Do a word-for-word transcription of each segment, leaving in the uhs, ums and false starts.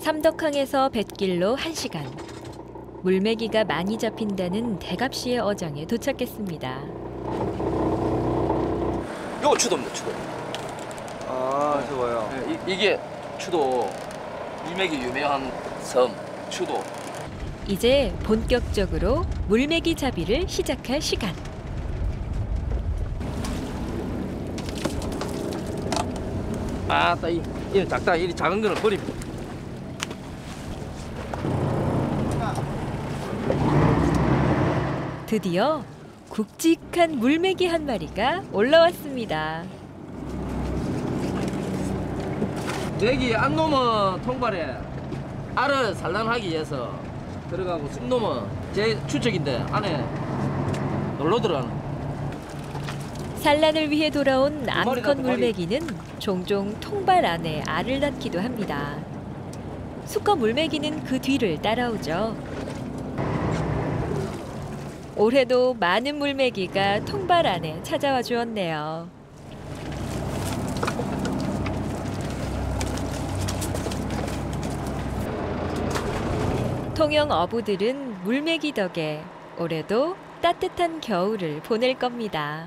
삼덕항에서 뱃길로 한 시간. 물메기가 많이 잡힌다는 대갑시의 어장에 도착했습니다. 요거 추도입니다, 추도. 아, 좋아요. 네, 이, 이게 추도, 물메기 유명한 섬, 추도. 이제 본격적으로 물메기 잡이를 시작할 시간. 아, 따, 이, 이 작다, 이 작은 거는 버립니다. 드디어 굵직한 물메기 한 마리가 올라왔습니다. 여기 안 놈은 통발에 알을 산란하기 위해서 들어가고 쑥 놈은 제 추측인데 안에 놀러 들어가는. 산란을 위해 돌아온 암컷 두 마리. 물메기는 종종 통발 안에 알을 낳기도 합니다. 수컷 물메기는 그 뒤를 따라오죠. 올해도 많은 물메기가 통발 안에 찾아와 주었네요. 통영 어부들은 물메기 덕에 올해도 따뜻한 겨울을 보낼 겁니다.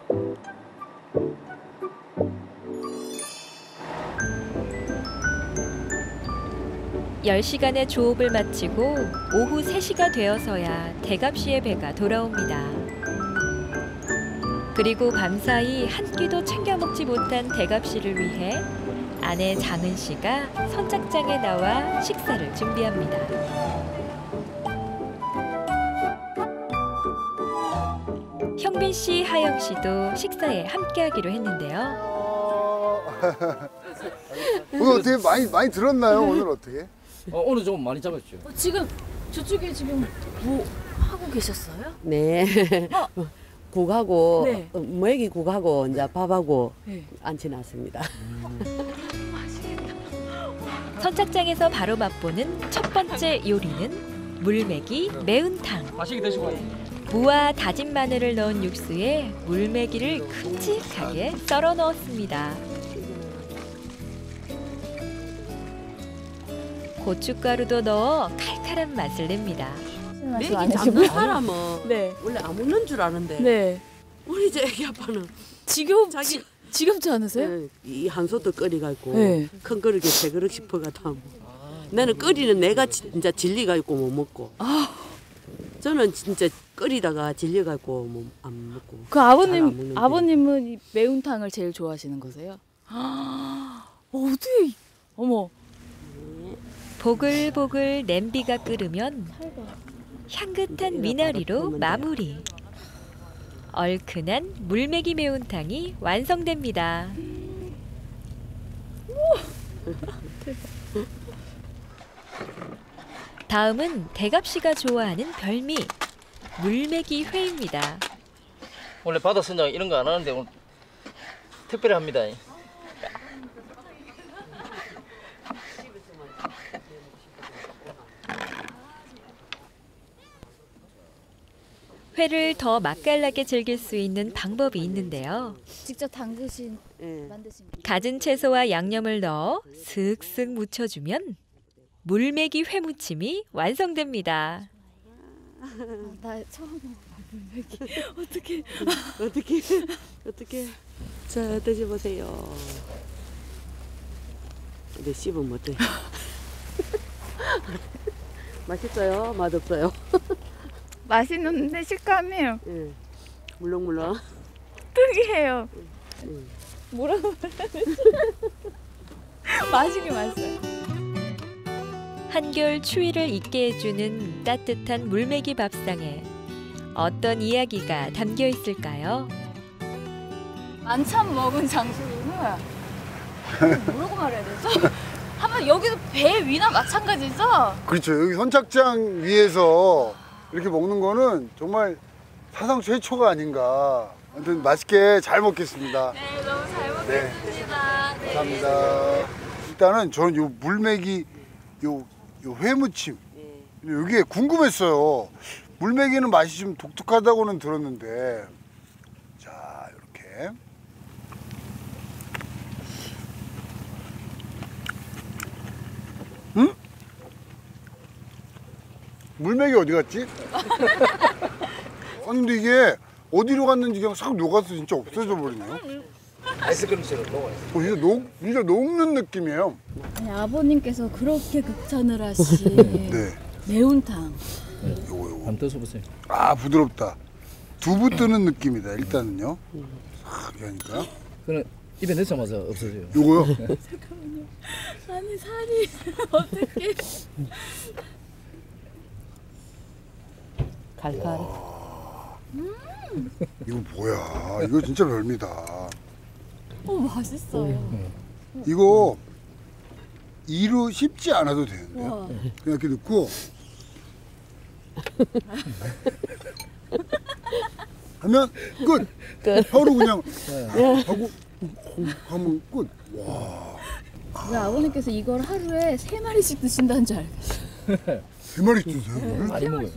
열 시간의 조업을 마치고 오후 세 시가 되어서야 대갑시의 배가 돌아옵니다. 그리고 밤사이 한 끼도 챙겨 먹지 못한 대갑시를 위해 아내 장은 씨가 선착장에 나와 식사를 준비합니다. 형빈 씨, 하영 씨도 식사에 함께하기로 했는데요. 오늘 어떻게 많이 많이 들었나요? 오늘 어떻게? 어, 오늘 좀 많이 잡았죠. 어, 지금 저쪽에 지금 뭐 하고 계셨어요? 네. 어. 국하고 네. 어, 모액이 국하고 이제 밥하고 네. 앉혀놨습니다. 선착장에서 바로 맛보는 첫 번째 요리는 물메기 매운탕. 맛있게 드시고 가요. 무와 다진 마늘을 넣은 육수에 물메기를 큼직하게 썰어 넣었습니다. 고춧가루도 넣어 칼칼한 맛을 냅니다. 메기 잡는 사람은 네. 원래 안 먹는 줄 아는데 네. 우리 이제 애기 아빠는 지금 자기- 지, 지금지 않으세요? 네, 이 한솥도 끓여가지고 네. 큰 그릇에 세 그릇씩 퍼가다 먹고. 나는 끓이는 내가 진짜 질리가지고 못 먹고. 아. 저는 진짜 끓이다가 질려가지고 뭐 안 먹고. 그 잘안 아버님 먹는데. 아버님은 이 매운탕을 제일 좋아하시는 거세요? 아, 어떻게? 어머. 보글보글 냄비가 끓으면 향긋한 미나리로 마무리. 얼큰한 물메기 매운탕이 완성됩니다. 다음은 대갑씨가 좋아하는 별미, 물메기 회입니다. 원래 바다 선장 이런 거 안 하는데 오늘 특별히 합니다. 회를 더 맛깔나게 즐길 수 있는 방법이 있는데요. 직접 담그신 예. 만드신 갖은 채소와 양념을 넣어 슥슥 묻혀주면 물메기 회무침이 완성됩니다. 아, 나 처음 물메기 어떻게? 어떻게 어떻게 자 드셔보세요. 근데 씹으면 어때? 맛있어요? 맛없어요? 맛있는데 식감이 예. 물렁물렁. 특이해요. 음. 뭐라고 말하는지 맛있게 맛있어요. 한결 추위를 잊게 해주는 따뜻한 물메기 밥상에 어떤 이야기가 담겨 있을까요? 만찬 먹은 장소는 뭐라고 말해야 되죠? 한번 여기도 배 위나 마찬가지죠? 그렇죠. 여기 선착장 위에서 이렇게 먹는 거는 정말 사상 최초가 아닌가. 아무튼 맛있게 잘 먹겠습니다. 네, 너무 잘 네. 먹겠습니다. 네. 감사합니다. 일단은 저는 요 물메기 요, 요 회무침 이게 궁금했어요. 물메기는 맛이 좀 독특하다고는 들었는데 자 이렇게 음? 물맥이 어디 갔지? 아니 근데 이게 어디로 갔는지 그냥 싹 녹아서 진짜 없어져 버리네요. 아이스크림처럼 녹아요. 어, 진짜 녹 진짜 녹는 느낌이에요. 아니, 아버님께서 그렇게 극찬을 하신 네. 매운탕. 요거 요거. 한번 떠서 아 부드럽다. 두부 뜨는 느낌이다. 일단은요. 싹 이렇게 하니까. 그는 입에 넣자마자 없어져요. 요거요. 아니 살이 어떻게? 칼칼. 이거 뭐야? 이거 진짜 별미다. 어 맛있어요. 이거 이로 씹지 않아도 되는데요. 와. 그냥 이렇게 넣고 하면 끝. 끝. 하루 그냥 하고 하면 끝. 와, 왜 아버님께서 이걸 하루에 세 마리씩 드신다는 줄 알겠어요. 세 마리 주세요. 이거를? 많이 먹어요.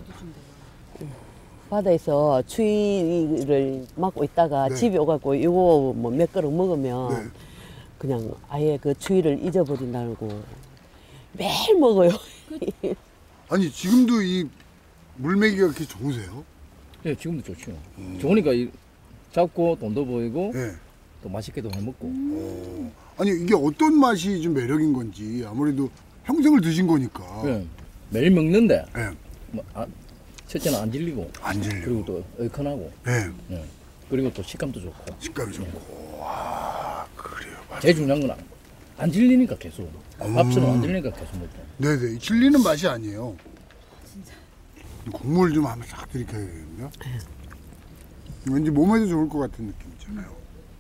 바다에서 추위를 막고 있다가 네. 집에 오갖고 이거 뭐 몇 그릇 먹으면 네. 그냥 아예 그 추위를 잊어버린다고 매일 먹어요. 아니 지금도 이 물메기가 그렇게 좋으세요? 예, 지금도 좋죠. 좋으니까 이, 잡고 돈도 보이고 네. 또 맛있게도 해 먹고. 어. 아니 이게 어떤 맛이 좀 매력인 건지 아무래도 평생을 드신 거니까. 예, 매일 먹는데 네. 뭐, 아, 첫째는 안 질리고 안 질리고. 그리고 또 얼큰하고 네. 예. 그리고 또 식감도 좋고. 식감이 좋고. 와, 그래요. 맞아요. 제일 중요한 건 안 질리니까 계속. 밥처럼 안 질리니까 계속 먹고. 네네. 질리는 맛이 아니에요. 진짜. 국물 좀 한번 싹 들이켜야겠는데요? 왠지 몸에도 좋을 것 같은 느낌 있잖아요.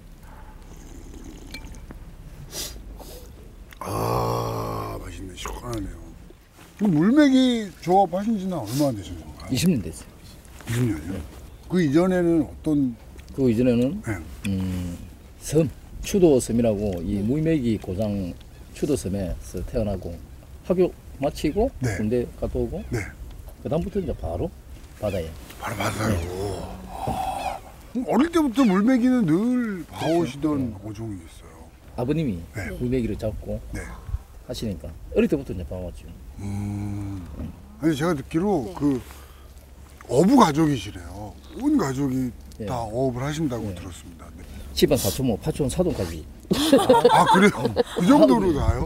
아, 맛있네. 시원하네요. 물메기 조합하신 지는 얼마나 되셨는가요? 이십 년 됐어요. 이십 년이요? 그 이전에는 어떤, 그 이전에는 네. 음, 섬 추도섬이라고 이 무의메기 고장 추도섬에서 태어나고 학교 마치고 네. 군대 갔다 오고 네. 그 다음부터 이제 바로 바다에. 바로 맞아요. 아, 그럼 어릴 때부터 물메기는 늘 봐오시던 어종이었어요. 아버님이 네. 무의메기를 잡고 네. 하시니까 어릴 때부터 이제 봐왔죠. 음. 아니 제가 듣기로 그 어부 가족이시래요. 온 가족이 네. 다 어업을 하신다고 네. 들었습니다. 네. 집안 사촌모 파촌 사돈까지. 아 그래요? 그 정도로 다요?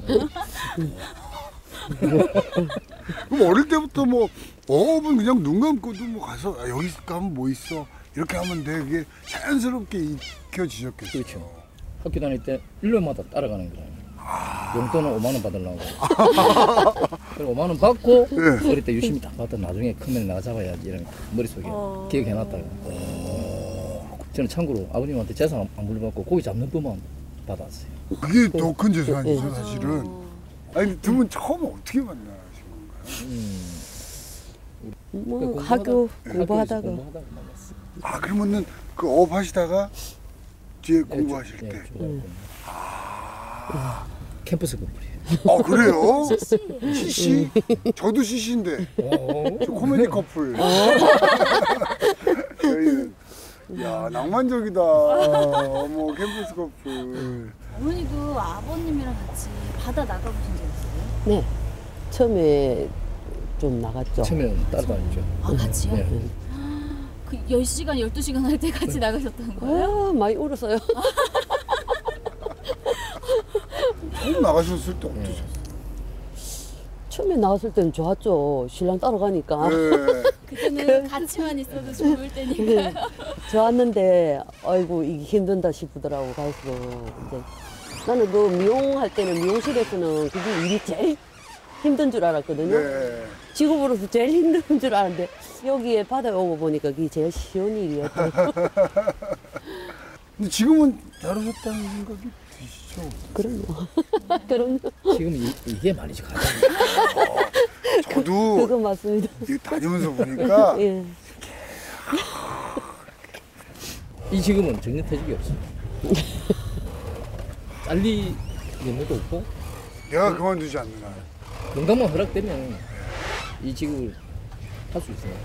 그럼 어릴 때부터 뭐 어업은 그냥 눈 감고도 뭐 가서 아, 여기 가면 뭐 있어 이렇게 하면 돼. 그게 자연스럽게 익혀지셨겠어요. 그렇죠. 학교 다닐 때 일 년마다 따라가는 거예요. 용돈은 오만 원 받으려고. 그리고 오만 원 받고 네. 어릴 때 유심히 딱 받다 나중에 크면 내가 잡아야지 이런 머릿속에 기억해놨다가. 저는 참고로 아버님한테 재산 안 물려받고 고기 잡는 법만 받았어요. 그게 더 큰 재산이죠 사실은. 아니 두 분 처음 어떻게 만나신 건가요? 음, 뭐 공부하다- 학교 네, 공부하다가 학교에서 공부하다가 만났어요. 아 그러면은 그 어업 하시다가 뒤에 공부하실 예, 때. 중고등학교. 캠퍼스 커플이에요. 아 그래요? 씨씨? 저도 씨씨인데 오. 저 코미디 커플. 저희는 야 낭만적이다. 어머 캠퍼스 커플. 어머니도 아버님이랑 같이 바다 나가보신 적 있어요? 네 처음에 좀 나갔죠. 처음에는 따라다녔죠. 아 같이요? 네. 그 열 시간, 열두 시간 할 때 같이 나가셨던 거예요? 아, 많이 울었어요. 처음 나가셨을 때 어떠셨어요? 처음에 나왔을 때는 좋았죠. 신랑 따라가니까. 네. 그때는 같이만 있어도 좋을 때니까요. 좋았는데 아이고 이게 힘든다 싶더라고 갈수록 이제 나는 그 미용할 때는 미용실에서는 그게 일이 제일 힘든 줄 알았거든요. 네. 직업으로서 제일 힘든 줄 알았는데 여기에 바다에 오고 보니까 그게 제일 쉬운 일이었더라고. 근데 지금은 잘하셨다는 생각이 드시죠? 그럼요. 그럼요. 지금 이, 이게 말이지 가장. 저도 그건 맞습니다. 이게 다니면서 보니까 예. 이 지금은 정년퇴직이 없어요. 잘리 면모도 없고 내가 그만두지 않는 한. 건강만 허락되면 이 직업을 할 수 있어요.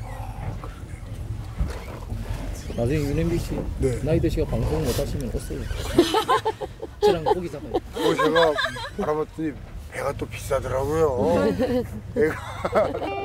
나중에 윤현비 씨 네. 나이 드시가 방송 못 하시면 오세요. 저랑 고기 잡아요. 어, 제가 알아봤더니 배가 또 비싸더라고요. 배가